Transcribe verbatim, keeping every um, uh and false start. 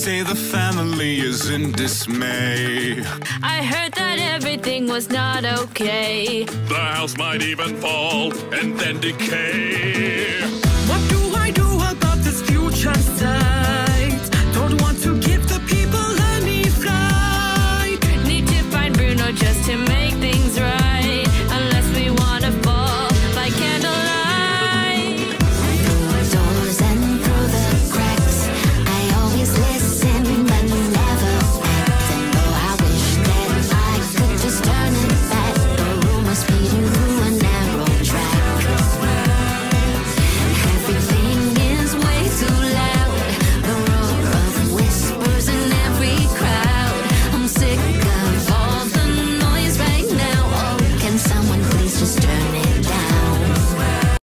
say the family is in dismay. I heard that everything was not okay. The house might even fall and then decay.